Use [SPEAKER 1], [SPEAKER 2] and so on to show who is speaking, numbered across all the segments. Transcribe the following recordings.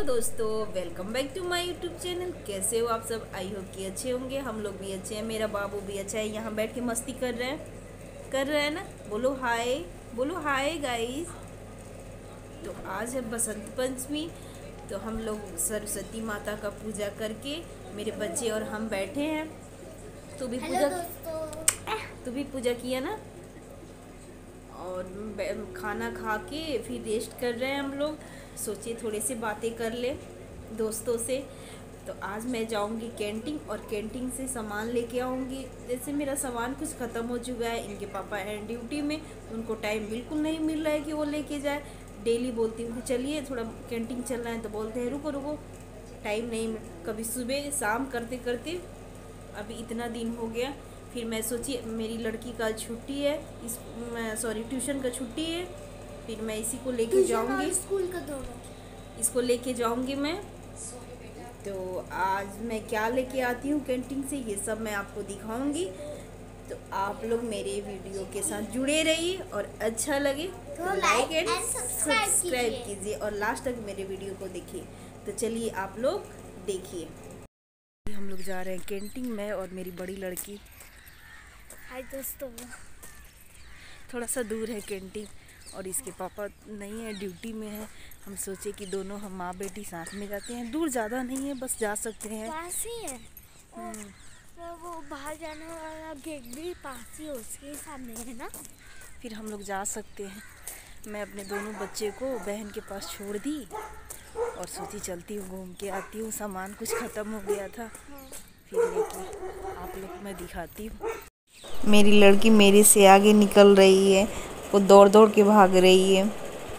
[SPEAKER 1] दोस्तों, welcome back to my YouTube channel. कैसे हो आप सब? आई होप कि अच्छे होंगे। हम लोग भी अच्छे हैं, मेरा बाबू भी अच्छा है। यहाँ बैठ के मस्ती कर रहे हैं ना। बोलो हाय, बोलो हाय गाइस। तो आज है बसंत पंचमी, तो हम लोग सरस्वती माता का पूजा करके मेरे बच्चे और हम बैठे हैं। तू भी पूजा किया ना। और खाना खा के फिर रेस्ट कर रहे हैं हम लोग। सोचे थोड़े से बातें कर ले दोस्तों से। तो आज मैं जाऊंगी कैंटीन और कैंटीन से सामान लेके आऊंगी। जैसे मेरा सामान कुछ ख़त्म हो चुका है, इनके पापा हैं ड्यूटी में, उनको टाइम बिल्कुल नहीं मिल रहा है कि वो लेके जाए। डेली बोलती हूँ कि चलिए थोड़ा कैंटीन चलना है, तो बोलते हैं रुको रुको, टाइम नहीं। कभी सुबह शाम करते करते अभी इतना दिन हो गया। फिर मैं सोची मेरी लड़की का छुट्टी है, ट्यूशन का छुट्टी है। फिर मैं इसी को लेके जाऊंगी,
[SPEAKER 2] स्कूल का दोनों
[SPEAKER 1] इसको लेके जाऊंगी मैं। तो आज मैं क्या लेके आती हूँ कैंटीन से, ये सब मैं आपको दिखाऊंगी। तो आप लोग मेरे वीडियो के साथ जुड़े रहिए, और अच्छा लगे तो लाइक एंड सब्सक्राइब कीजिए, और लास्ट तक मेरे वीडियो को देखिए। तो चलिए आप लोग देखिए। हम लोग जा रहे हैं कैंटीन में, और मेरी बड़ी लड़की।
[SPEAKER 2] हाय दोस्तों,
[SPEAKER 1] थोड़ा सा दूर है कैंटीन, और इसके पापा नहीं है, ड्यूटी में है। हम सोचे कि दोनों हम माँ बेटी साथ में जाते हैं। दूर ज़्यादा नहीं है, बस जा सकते हैं।
[SPEAKER 2] पास ही है। वो बाहर जाने वाला गेट भी पास ही, उसके सामने है ना।
[SPEAKER 1] फिर हम लोग जा सकते हैं। मैं अपने दोनों बच्चे को बहन के पास छोड़ दी, और सोची चलती हूँ, घूम के आती हूँ। सामान कुछ ख़त्म हो गया था, फिर लेके आप लोग मैं दिखाती हूँ। मेरी लड़की मेरे से आगे निकल रही है, वो दौड़ दौड़ के भाग रही है।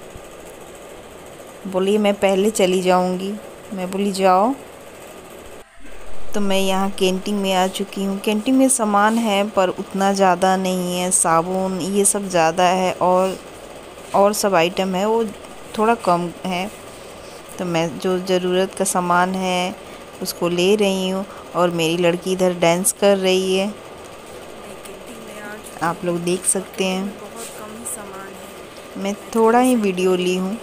[SPEAKER 1] बोली मैं पहले चली जाऊंगी। मैं बोली जाओ। तो मैं यहाँ कैंटीन में आ चुकी हूँ। कैंटीन में सामान है पर उतना ज़्यादा नहीं है। साबुन ये सब ज़्यादा है, और सब आइटम है वो थोड़ा कम है। तो मैं जो ज़रूरत का सामान है उसको ले रही हूँ, और मेरी लड़की इधर डांस कर रही है। आप लोग देख सकते हैं। बहुत कम ही सामान है, मैं थोड़ा ही वीडियो ली हूँ।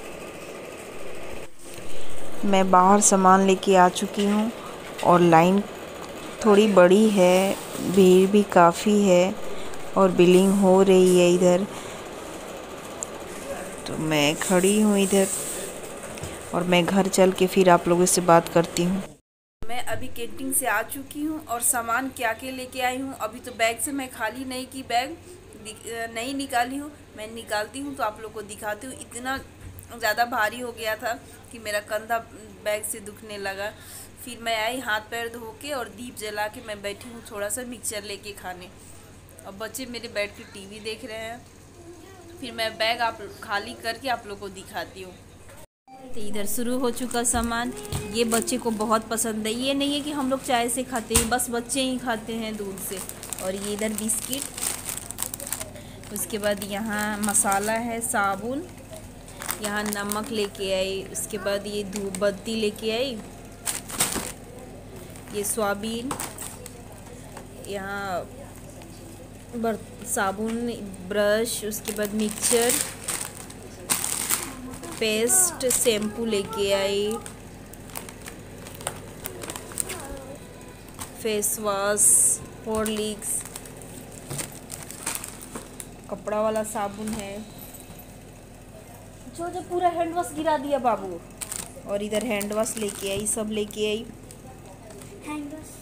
[SPEAKER 1] मैं बाहर सामान लेके आ चुकी हूँ, और लाइन थोड़ी बड़ी है, भीड़ भी काफ़ी है, और बिलिंग हो रही है इधर। तो मैं खड़ी हूँ इधर, और मैं घर चल के फिर आप लोगों से बात करती हूँ। मैं अभी कैंटीन से आ चुकी हूँ, और सामान क्या क्या लेके आई हूँ। अभी तो बैग से मैं खाली नहीं की, बैग नहीं निकाली हूँ। मैं निकालती हूँ तो आप लोग को दिखाती हूँ। इतना ज़्यादा भारी हो गया था कि मेरा कंधा बैग से दुखने लगा। फिर मैं आई हाथ पैर धो के, और दीप जला के मैं बैठी हूँ थोड़ा सा मिक्सचर लेके खाने। और बच्चे मेरे बैठ के टीवी देख रहे हैं। फिर मैं बैग आप खाली करके आप लोग को दिखाती हूँ। तो इधर शुरू हो चुका सामान। ये बच्चे को बहुत पसंद है। ये नहीं है कि हम लोग चाय से खाते हैं, बस बच्चे ही खाते हैं दूध से। और ये इधर बिस्किट, उसके बाद यहाँ मसाला है, साबुन, यहाँ नमक लेके आई। उसके बाद ये धूप बत्ती लेके आई, ये सोयाबीन, यहाँ साबुन, ब्रश, उसके बाद मिक्सचर, पेस्ट, शैम्पू लेके आई, फेस वॉश, हॉर्लिक्स, कपड़ा वाला साबुन है। जो पूरा हैंड वॉश गिरा दिया बाबू। और इधर हैंड वॉश लेके आई, सब लेके आई।
[SPEAKER 2] हैंड वॉश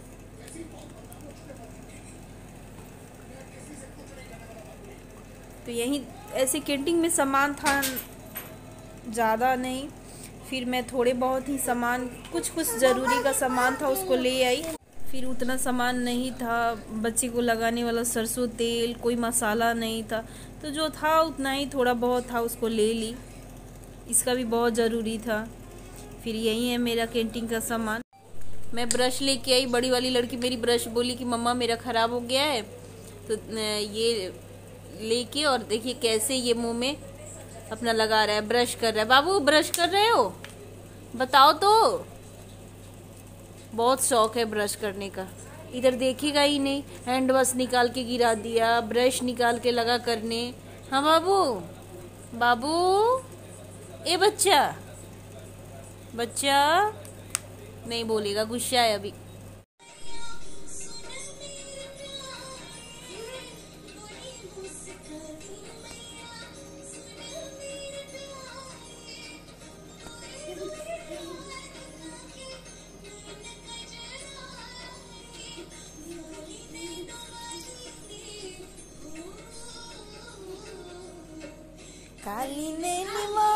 [SPEAKER 1] तो यहीं ऐसे कैंटीन में सामान था, ज़्यादा नहीं। फिर मैं थोड़े बहुत ही सामान, कुछ ज़रूरी का सामान था उसको ले आई। फिर उतना सामान नहीं था, बच्चे को लगाने वाला सरसों तेल, कोई मसाला नहीं था। तो जो था उतना ही, थोड़ा बहुत था उसको ले ली। इसका भी बहुत ज़रूरी था। फिर यही है मेरा कैंटीन का सामान। मैं ब्रश लेके आई। बड़ी वाली लड़की मेरी ब्रश बोली कि मम्मा मेरा ख़राब हो गया है। तो ये लेके, और देखिए कैसे ये मुंह में अपना लगा रहा है, ब्रश कर रहा है। बाबू ब्रश कर रहे हो? बताओ तो। बहुत शौक है ब्रश करने का। इधर देखेगा ही नहीं, हैंड वॉश निकाल के गिरा दिया, ब्रश निकाल के लगा करने। हाँ बाबू, बाबू, ए बच्चा, बच्चा नहीं बोलेगा, गुस्सा है अभी। काली नैनी